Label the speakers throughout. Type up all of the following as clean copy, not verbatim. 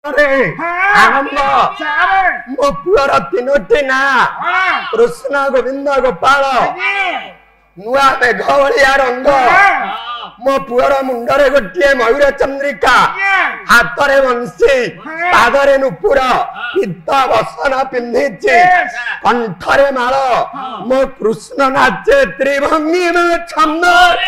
Speaker 1: अरे आनंद मो पुअर तीनोटी ना कृष्ण गोविंद गोपाल नुआ मेघ भलिया रंग मो पुअर मुंडरे गोटे मयूर चंद्रिका हाथरे बंशी पादरे नुपुर पीत बसन पिंधिची कंठरे माल मो कृष्ण नाचे त्रिभंगी में छंद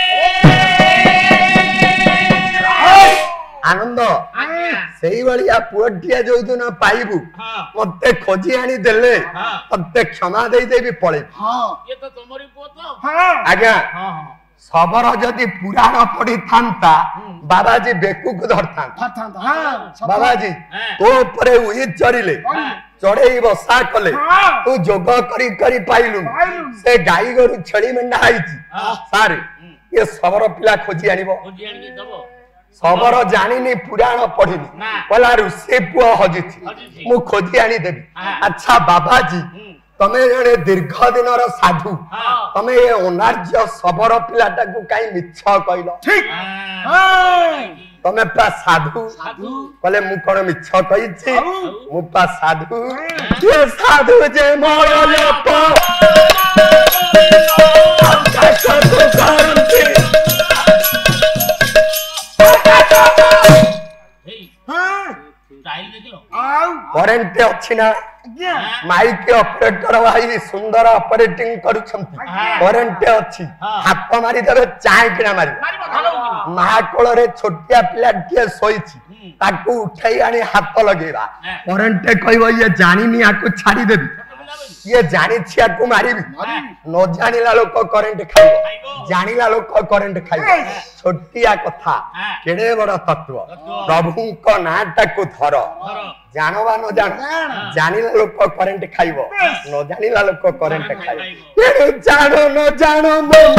Speaker 1: आनंद सेही भलिया पुअटिया जो दिन पाइबू मते खोजी आनी देले तते क्षमा देई देबी पळे
Speaker 2: ये तो तमरी पुଅ तो
Speaker 1: आज्ञा सबर जदि पुराण पढ़ी थांता बाबाजी बेकू को धरता बाबाजी तो ऊपर उही चढ़िले चढ़ई बसा कले तू जोग करी करी पाइलु से गाई गोरु छेली मेंढा आईची सारे ये सबर पिला खोजी आनिबो सबर जानिनी पुराण पढ़िनी कहला ऋषि पुआ हजिछि मु खोजी आनी देबी अच्छा बाबाजी तमे जने दीर्घ दिन साधु तमे ये अनार्य सबर पिलाटा को काई मिछ कहलो
Speaker 2: ठीक
Speaker 1: तमे पा साधु कहले मु कोन मिछ कहिछि मु पा साधु ये साधु जे मोर लोक करेंट अच्छी ना माइक ऑपरेटर भाई सुंदर ऑपरेटिंग करुछंती करेंट अच्छी हाथ मारी देबे चाय किना मारी महाकोल रे छोटिया पिला के सोईची ताकू उठाई आनी हाथ लगेबा करेंट कहबो ये जानिनी आकू छाड़ी देबी ये जानी छिया को मारी न जानिला लोक करेंट खाइबो जानिला लोक करेंट खाइबो छोटिया कथा केडे बड़ तत्व प्रभु को नाटा को धर जानवा न जान जानिला लोक करेंट खाइबो न जानिला लोक करेंट खाइबो जानो न जानो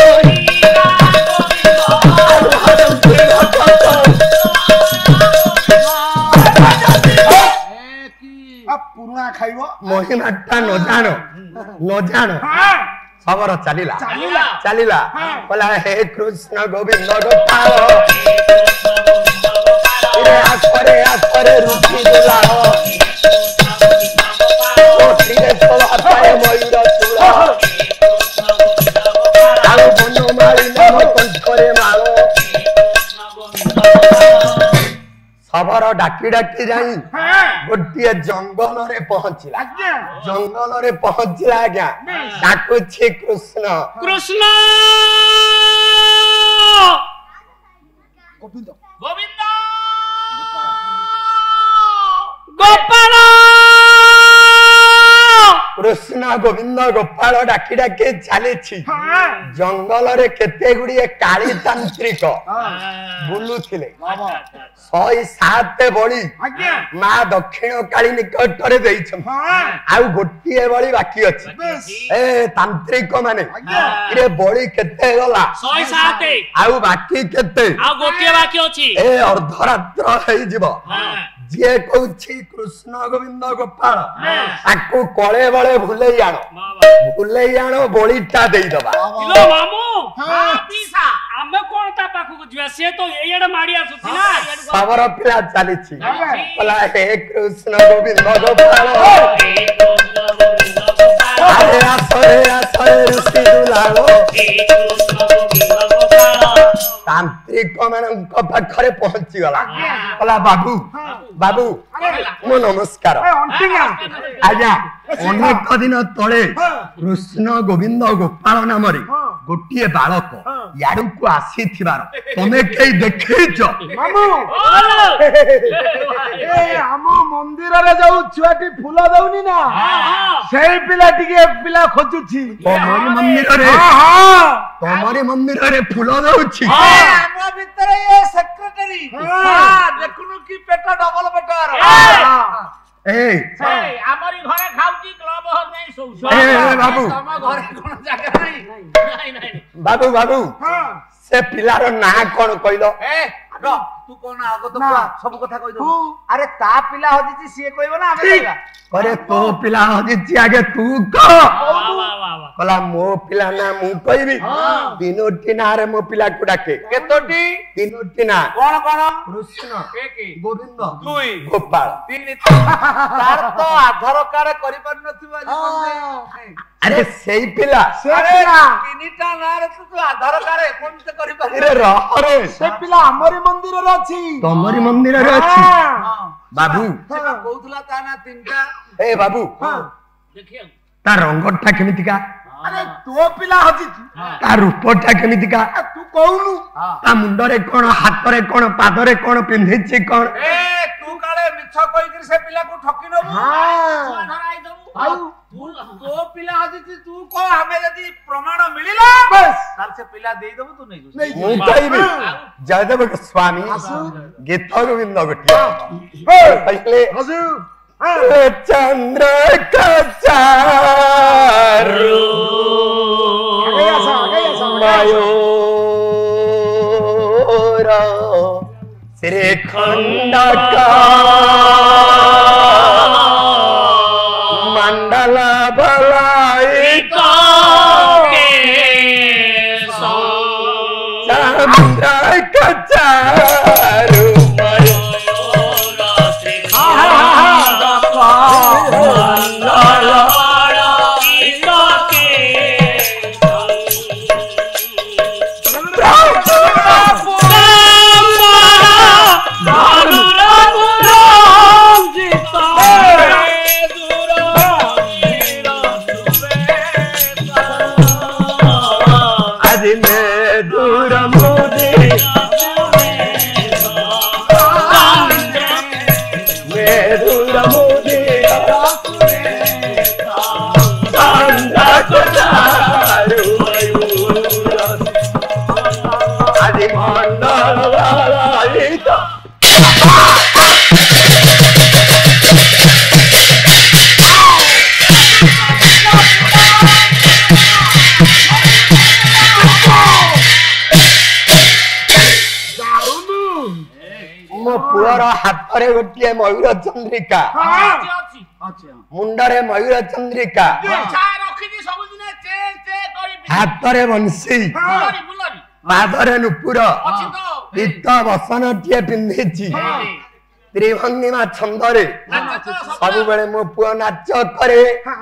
Speaker 2: पुरुना खाइबो
Speaker 1: महिमाटा न जानो सबर चलिला कहला हे कृष्ण गोविंद गोपाल रे आसरे रुचि दुलाओ कोठी रे सोला पाए मयूर चूड़ा आलू बनो मारी नम कंठरे मालो सबर डाकी डाकी जाई गोटिए जंगल रे पहुंचिला आज्ञा डाकु छी कृष्ण
Speaker 2: गोविंद
Speaker 3: गोपाल
Speaker 1: कृष्ण गोविंद गोपाल डाकी डाकी चली जंगल रे केते गुड़िए काली तांत्रिक बुलू थिले 107 बड़ी माँ दक्षिण काली निकट रे देइछम आउ गोटिए बड़ी बाकी अछि ए तांत्रिक माने रे बड़ी केते गला
Speaker 3: 107
Speaker 1: आउ बाकी केते
Speaker 3: आ गोटिए बाकी अछि
Speaker 1: ए अर्धरात्र हेइ जीव जे कहछि कृष्ण गोविंद गोपाल ताकू कळे बळे भुलेई आनो बळीटा देई दबा
Speaker 3: इलो मामू हां पीसा आमे कोन ता पाखु को जुआ से तो एयड माडी आसुछि ना
Speaker 1: सबर पिला चलीछि कहला हे कृष्ण गोविंद गोपाल अरे आसरे ऋषि दुलालो तांत्रिक मानक पाखरे पहुंची गला कहला बाबू मो नमस्कार आज्ञा अनेक दिन तले कृष्ण गोविंद गोपाल नाम रे गोटिए बालक याडू को आसी थिबार तमे केई देखैछ
Speaker 2: मामू ए हम मंदिर रे जाऊ छुआटी फूल दउनी ना सेही पिला टिके पिला खोजुछि
Speaker 1: तमरे मंदिर रे फूल दउछि
Speaker 2: हमरा भीतर ये सेक्रेटरी हां देखुनु की पेट डबल बेटर
Speaker 1: ए
Speaker 3: हमरी घरे खाउची क्लब हर नहीं सौ
Speaker 1: ए बाबू
Speaker 2: तम घरे कोन जगह नहीं
Speaker 1: बाबू हां से पिलार ना कोन कइलो
Speaker 2: ए तू कौन आगो तो सब कथा कहि दो अरे ता पिला हजिची सिए कहबो ना हमें कहबा
Speaker 1: अरे तो पिला हजिची आगे तू कह कला मो पिला ना मु कहबी तीनोटी ना रे मो पिला को डाके
Speaker 2: केतोटी
Speaker 1: तीनोटी ना
Speaker 2: कोन कोन
Speaker 1: कृष्ण
Speaker 2: एकी
Speaker 1: गोविंद
Speaker 2: दुई
Speaker 1: गोपाल
Speaker 2: तीन तार तो आधार कार्ड करि पर नथिबा जी
Speaker 1: अरे सेई पिला
Speaker 2: अरे तीनटा ना रे तू आधार कार्ड कोन से करि पर
Speaker 1: अरे रह रे
Speaker 2: से पिला हमरी मंदिर रे अछि
Speaker 1: तमरी मंदिर रे अछि बाबू
Speaker 2: से कहउतला ता ना तीनटा
Speaker 1: ए बाबू
Speaker 3: देखियो
Speaker 1: ता रंगटा केमितिका
Speaker 2: अरे तो पिला हजिची
Speaker 1: ता रूपटा केमितिका
Speaker 2: तू कहउनु
Speaker 1: ता मुंडरे कोन हातरे कोन पादरे कोन पिंधिछि कोन
Speaker 2: ए तू काले मिछ कहि कि से पिला को ठकी नबु
Speaker 3: छुआ धराई दबु
Speaker 2: आउ तो पिला हजिची तू को हमें यदि प्रमाण मिलिला बस ताल से पिला देई दबु तू नहीं
Speaker 1: मु कहबी जयदेव स्वामी गीत गोविंद गोटिया पहले
Speaker 2: हुजूर
Speaker 1: चंद्र का चारू श्री खंड का मंडल भलाई चंद्र का चारू हाथरे गोटे मयूर चंद्रिका मुंडरे मयूर चंद्रिका हाथरे बंशी पादरे नुपुर पीत बसन टे पिंधि त्रिभंगिमा छंदरे सब बेले मो पुआ नाच करे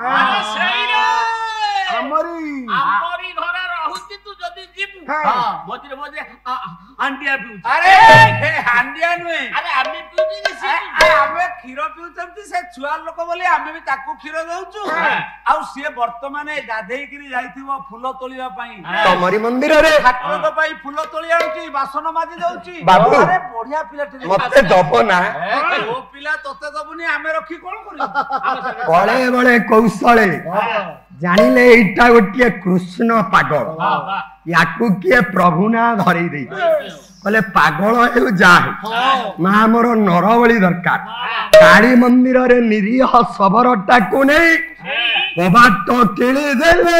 Speaker 3: मझे मझे हांडिया पिउ
Speaker 2: अरे हे हांडिया नुए
Speaker 3: अरे आमे पिउजी नि से
Speaker 2: आमे खीर पिउचंती से छुआ लोक बोली आमे भी ताकू खीर दउचु आ से वर्तमान गाधेई करी जाईथिबो फूल तोलिया पई
Speaker 1: तमरी मंदिर रे
Speaker 2: ठाकुर को पई फूल तोली आउची बासन माजी दउची
Speaker 1: बाबू
Speaker 2: अरे बढ़िया पिला टे
Speaker 1: मते दबो ना
Speaker 2: ओ पिला तते दबुनी आमे रखी कोन करी
Speaker 1: बळे बळे कौशले जानिले एटा गोटे कृष्ण पागल याकू किए प्रभु ना धरई दे कहले पागल हेउ जाहे मां हमर नरबली दरकार काली मंदिर रे निरीह सबरटा को नै कबाट केली देले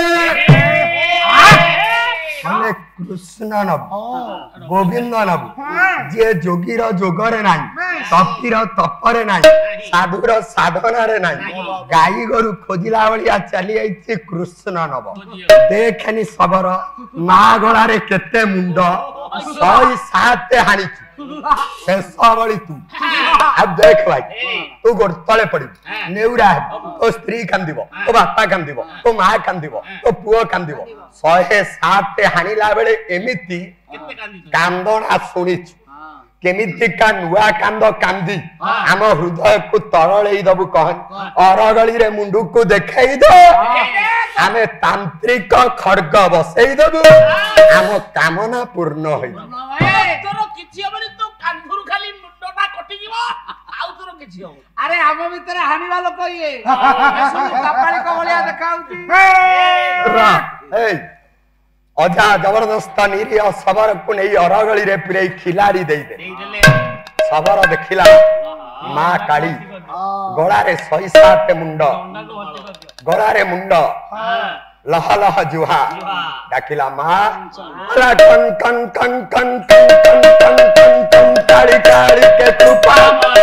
Speaker 1: कहले कृष्ण नब गोविंद नब जे जोगीर जोगरे नाही तपीर तपरे नाही साधुर साधना रे नाही गाई गोरु खोजिला बलिया चली आइछि कृष्ण नब देखनी सबर मा गला रे केते मुंड 107 हानी से सबली तू अब देख भाई तू गोड़ तले पड़ी नेउरा तो स्त्री कांदिबो तो बापा कांदिबो तो मां कांदिबो तो पुओ कांदिबो 107 हानिला बेले एमिति कांदना सुनिछु केमिति का नुआ कांद कांदी आम हृदय को तरळेई दबु कहन अरगळी रे मुंडू को देखाई दो आमे तांत्रिक खड्ग बसेई दबु आम कामना पूर्ण होई
Speaker 3: तोर किछि हबनी तो कांधुर खाली मुंडटा कटि जीवो आउ तोर किछि हो
Speaker 2: अरे हम भीतर हानिवा लोक ये कपाली को बलिया देखाउती
Speaker 1: रा ए अजा जबरदस्त निरीह सबर को नहीं अरगली रे पुरे खिलाड़ी दे सबर देखिला मां काली गोड़ा रे 107 मुंड गोड़ा रे मुंड लह लह जुहा डाकिला मां कन कन कन कन कन कन कन कन काली काली के चुपा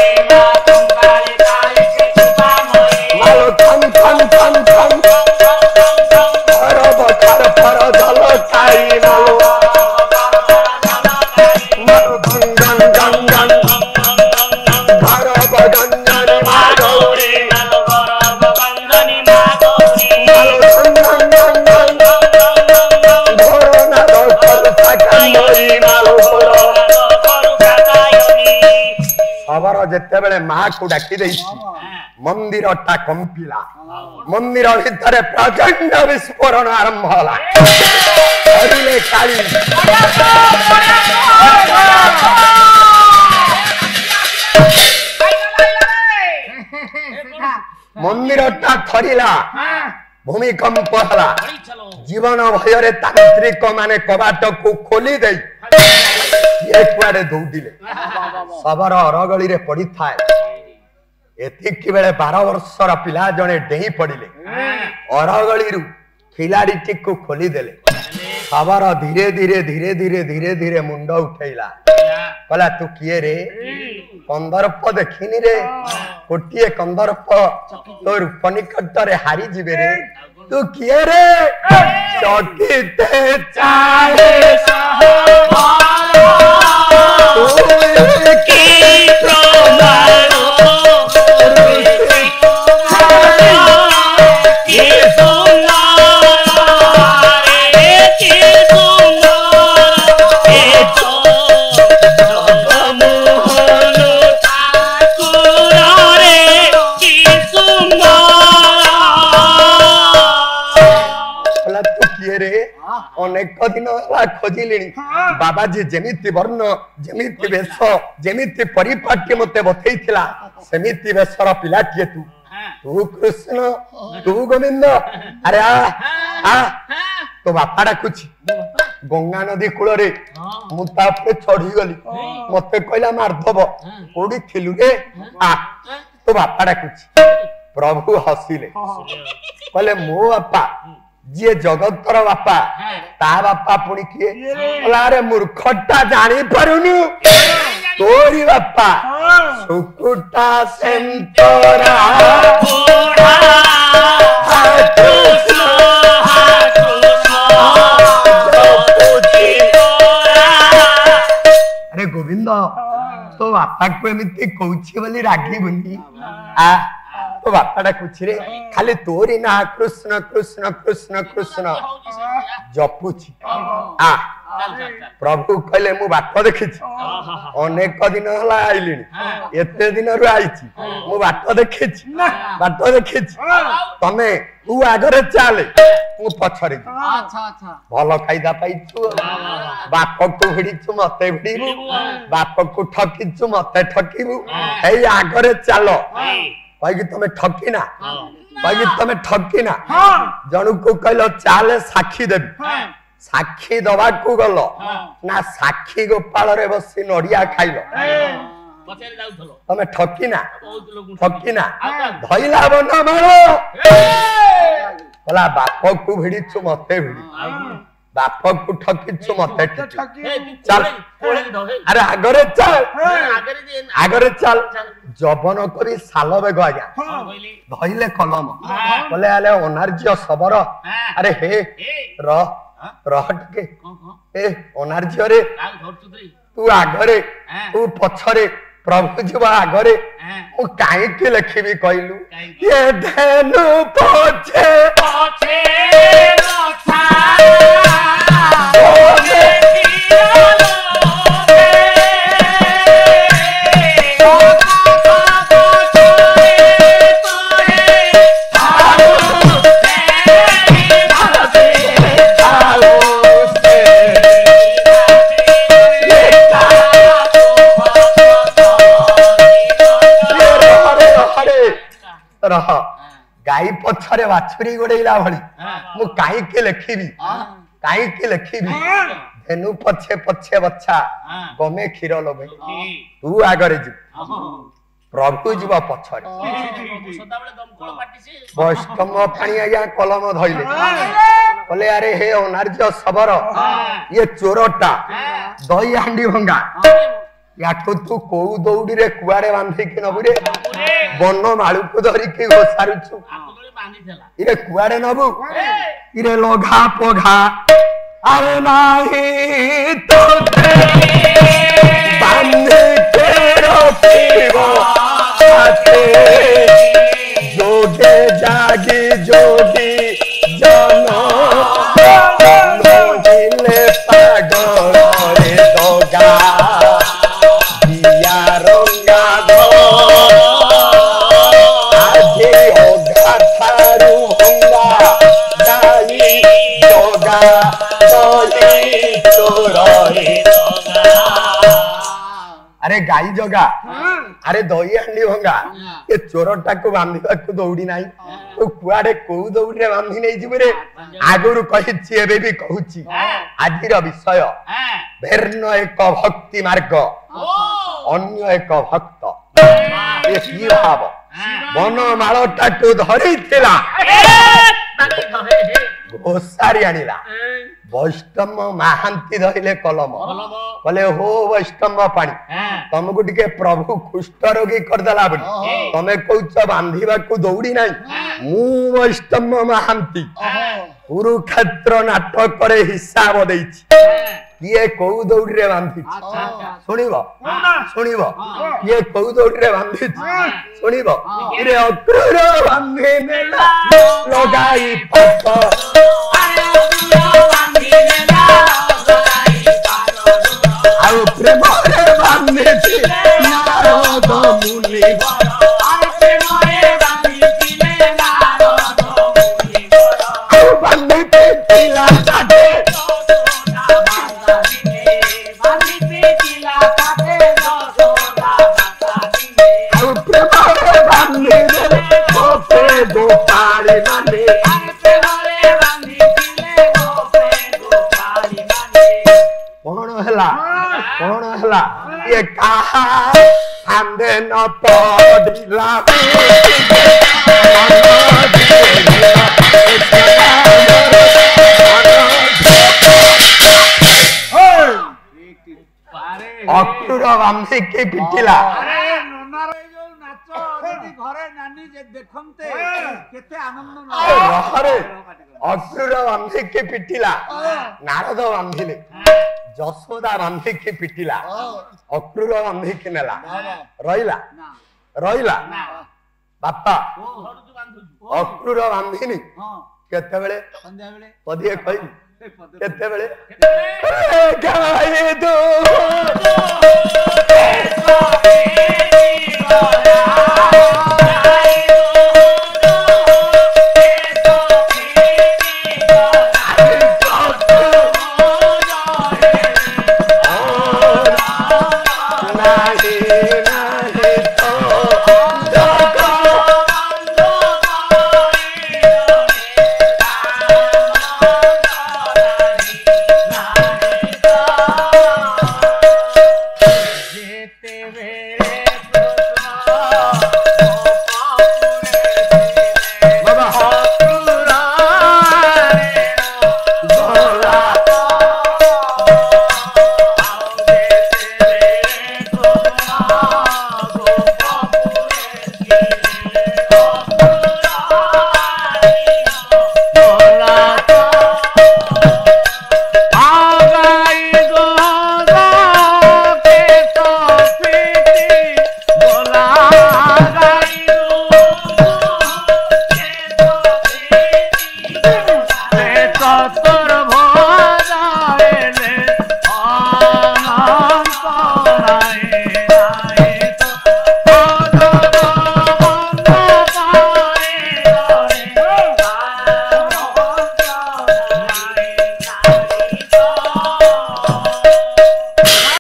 Speaker 1: मालो थम थम थम थम फर बखर फर जल काई मालो मालो गंगन गंगन घर बगंगन मागौरी मालो गंगन गंगन घोरो ना रोकर साकायोरी मालो खबर जेते बेले मां को डाकी देई मंदिर टा कंपिला मंदिर भीतर प्रचंड विस्फोरण आरंभ होला हरिले काली मंदिर टा थरिला भूमिकंप होला जीवन भयरे तांत्रिक माने कबाट को खोली देई ये कुआडे दौड़िले सबर अरगली रे पड़ी थाए एतिक बेले 12 वर्षर पिला जने डेही पड़िले अरगली रु खिलाड़ी टिक को खोली देले सबर धीरे धीरे धीरे धीरे धीरे धीरे मुंड उठैला कहला तू किए रे कंदर्प देखिनी रे कोटिए कंदर्प तो रूप निकट रे हारी जिबे रे तू किए रे चकिते चाहे की प्रमाण अनेक दिन खोजिली बाबाजी जमीती वर्ण जमीती वेश जमीती परिपाटी मते बतैथिला सेमिति वेशर पिलाटिए तू तू कृष्ण तू गोविंद अरे आ तो बापा डाकुची गंगा नदी कूल रे मुता पे चढ़ी गली मते कहला मारधव कोडी थिलु रे आ तो बापा डाकुची प्रभु हसिले कहले मो बापा जी जगतर बापा ता बापा पुणी किए अरे मूर्खटा जानी पारुनु तोरी बापा सुकुटा सेंतरा अरे गोविंद तो बापा को एमती कहूची बोली रागी बुनी आ तो बापा डाकुची रे खाली तोरी ना कृष्ण कृष्ण कृष्ण कृष्ण जपुची आ प्रभु कहले मु बाट देखिछि अनेक दिन हला आइलिनी एते दिन रु आइछि मु बाट देखिछि तमे तू आगरे चाले मु पछरे अच्छा अच्छा भलो फायदा पाइछु बाप को भिड़िछु मते भिड़िबु बाप को ठकिछु मते ठकिबु एई आगरे चालो कहि तमे ठकिना जणु को कहलो चाले साक्षी देबी साक्षी दबा को गलो ना साक्षी गोपाल रे बसी नडिया खाइलो पछरे जाउथलो तमे ठकिना धइला बन मारो बोला बाप को भिड़िछु मते भिड़ी बाप को ठकिछु मते चल अरे आगरे चल जबन करी साल बेग आज्ञा धइले कलम बोले आले अनार्य सबर अरे हे रहटके ए अनार्य रे तू आगरे तू पछरे प्रभु जीव आगरे मु काई के लिखिबी कहलु ये धेनु पछे रक्षा गाई पछरे बाछुरी गोड़ेला भली मु काई के लिखिबी धेनु पछे पछे बच्चा गमे क्षीर लोबे तू आगरे जी प्रभु जीव पछरे वैष्णव पानी आज्ञा कलम धइले बोले अरे हे अनार्य सबर ये चोरटा दही हांडी भंगा याठू तू कोउ दौड़ी रे कुआरे बांधी के नबु रे बन माळू को धरि के घोसारुछु इरे कुआरे नबु इरे लघा पघा अरे नाही तो बांधे के रखिबो आते जोगे जागी जोगी जन मोहिले पागल रे दोगा दिया रंगा दो आजे होगा थारू होगा दाई दोगा दोई तोरई अरे गाई जोगा अरे दही हांडी भंगा ये चोरटा को बांधिबा को दौड़ी नाही तो कुआडे को दौड़ी रे बांधी नै जिबे रे आगुरु कहिछि एबे भी कहूछि आजिर विषय भेर्न एक भक्ति मार्ग अन्य एक भक्त ए की भाव मन माळटा को धरि थिला घोसारी आनिला वैष्णव महांती धइले कलम बोले हो वैष्णव पानी तुमको टिके प्रभु कुष्ठ रोगी करदेला बनी तमे कहउछ बांधिबा को दौड़ी नाही मु वैष्णव महांती कुरुक्षेत्र नाटक करे हिसाब देछि ये को दौड़ी रे बांधी सुनिबो सुनिबो ये को दौड़ी रे बांधी सुनिबो रे अक्रूर बांधी नेला लगाई पत आउ प्रेम रे बांधी नारद मुनि आउ प्रेम रे बांधी नारद मुनि आउ बांधी पिला काटे बांधी पिला काटे दसोदा आउ प्रेम रे बांधी गोपे गोपाल माने कौन हला ये कहा आंदे न पड़िला अक्रूर बांधी के पिटिला
Speaker 2: घरे नानी जे देखंते केते आनंद
Speaker 1: रहरे अक्रूर बांधी के पिटिला नारद बांधिले जसोदा बांधी के पिटिला अक्रूर बांधी के नेला रहिला रहिला बापा अक्रूर बांधिनी केते बेले संध्या बेले पदिए कहि केते बेले गाय दो